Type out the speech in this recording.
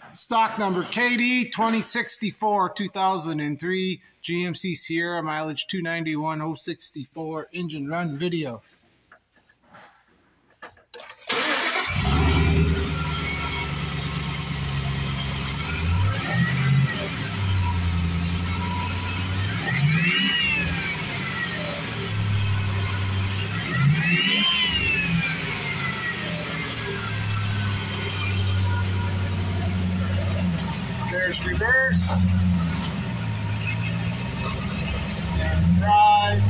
Stock number KD2064 2003 GMC Sierra, mileage 291, 064, engine run video. There's reverse and drive.